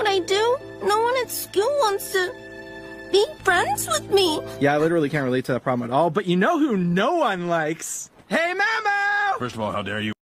what I do? No one at school wants to be friends with me. Yeah, I literally can't relate to that problem at all, but you know who no one likes? Hey, Mammo! First of all, how dare you?